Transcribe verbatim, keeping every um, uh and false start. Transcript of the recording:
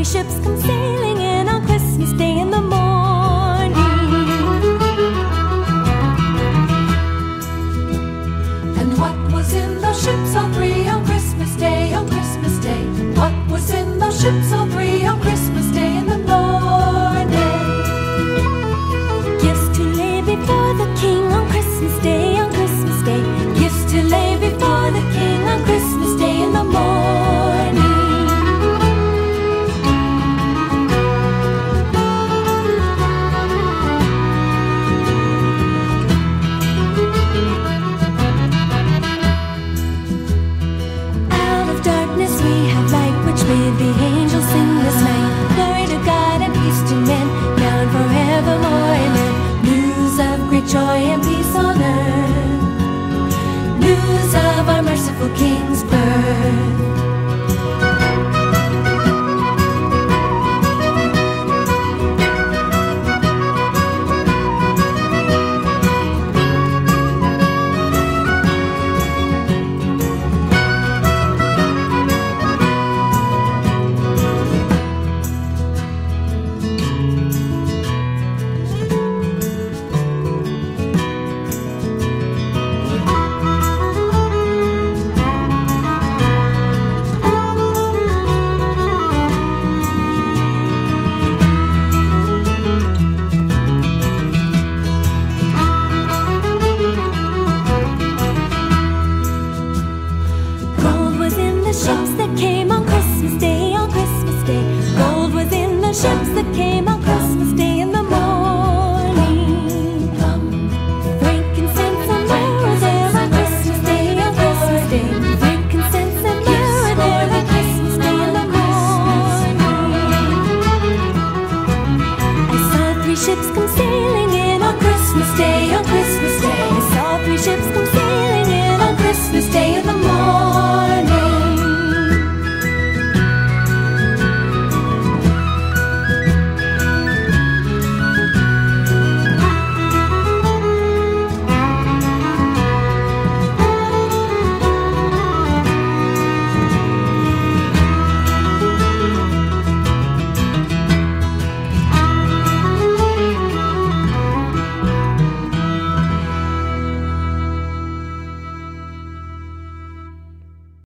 three ships come sailing in on Christmas Day in the morning. And what was in those ships all three on Christmas Day, on Christmas Day? What was in those ships all three on Christmas Day in the